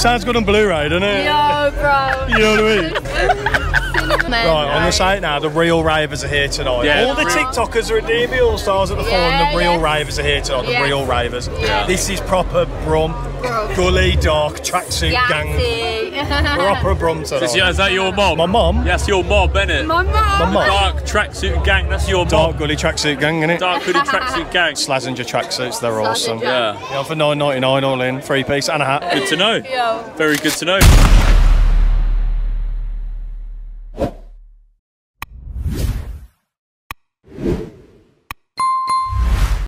Sounds good on Blu-ray, doesn't it? Yo, bro. You know what I mean? Right, on the site now, the real ravers are here tonight. Yeah, all the TikTokers are at DB All-Stars at the forum, the real ravers are here tonight, the real ravers. Yeah. This is proper Brum, Gully, Dark, tracksuit gang. Proper Brum tonight. Is that your mom? My mum? That's your mob, innit? My mum. My mum. Dark tracksuit gang, that's your Dark mom. Gully tracksuit gang, innit? Dark Gully tracksuit gang. Slazenger tracksuits, they're awesome. Yeah. Yeah, for $9.99 all in, 3-piece and a hat. Good to know. Yo. Very good to know.